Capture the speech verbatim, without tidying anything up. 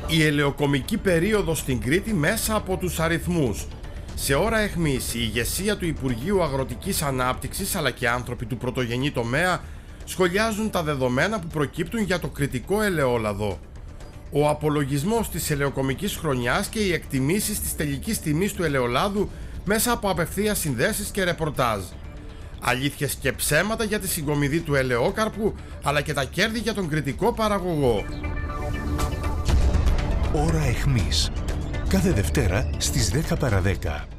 Η ελαιοκομική περίοδος στην Κρήτη μέσα από τους αριθμούς. Σε ώρα αιχμής, η ηγεσία του Υπουργείου Αγροτικής Ανάπτυξης αλλά και άνθρωποι του πρωτογενή τομέα σχολιάζουν τα δεδομένα που προκύπτουν για το κρητικό ελαιόλαδο. Ο απολογισμός της ελαιοκομικής χρονιάς και οι εκτιμήσεις της τελικής τιμής του ελαιολάδου μέσα από απευθείας συνδέσεις και ρεπορτάζ. Αλήθειες και ψέματα για τη συγκομιδή του ελαιόκαρπου αλλά και τα κέρδη για τον κρητικό παραγωγό. Ώρα αιχμής. Κάθε Δευτέρα στις δέκα παρά δέκα.